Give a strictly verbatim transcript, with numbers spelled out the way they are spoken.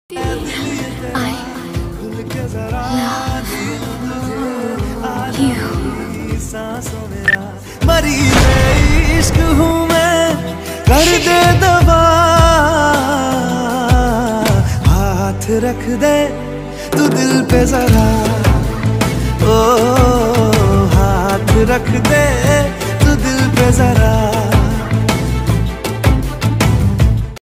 I love you. मरीज़ इश्क हूँ मैं, कर दे दवा, हाथ रख दे तू दिल पे जरा, ओ हाथ रख दे तू दिल पे जरा।